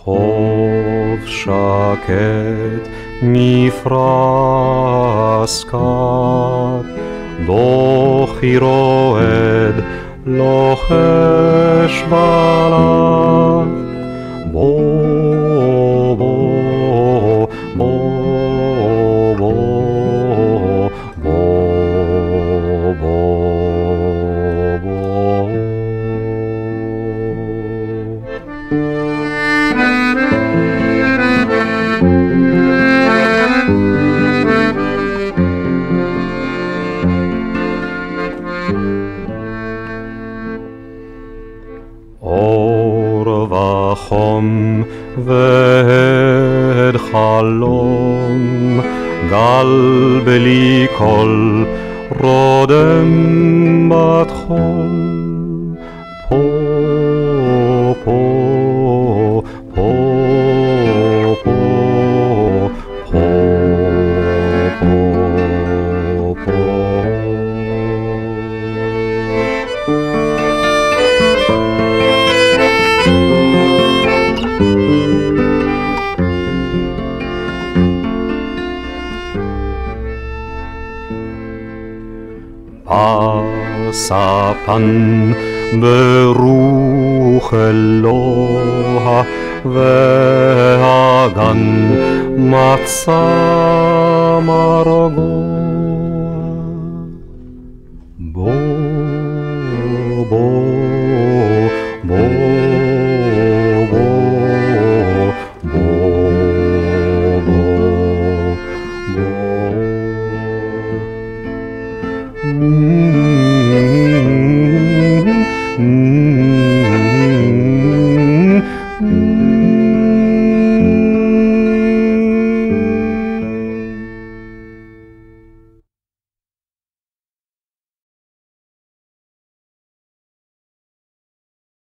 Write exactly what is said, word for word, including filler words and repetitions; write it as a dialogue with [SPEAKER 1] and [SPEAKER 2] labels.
[SPEAKER 1] חוף שקט מפרש קט, דוחי רועד לוחש בלט, בוא בוא בוא בוא בוא בוא בוא. אור וחום ועד חלום, גל בלי קול רודם בת חול, פה פה פה פה פה פה פה. ספן ברוך אלוה והגן מצא מרגוע,